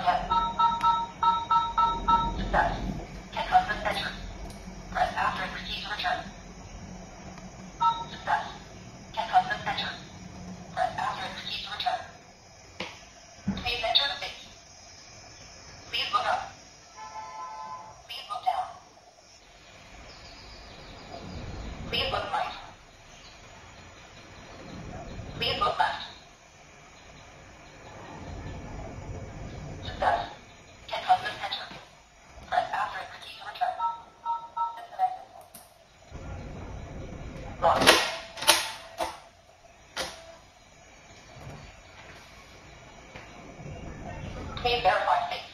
ahead. Success. Can husband enter? Press asterisk key to return. Success. Can husband enter? Press asterisk key to return. Please enter the space. Please look up. Please look down. Please look right. Please look left. Success. Can husband enter? Press asterisk key to return. Disconnected. Lock. Please verify space.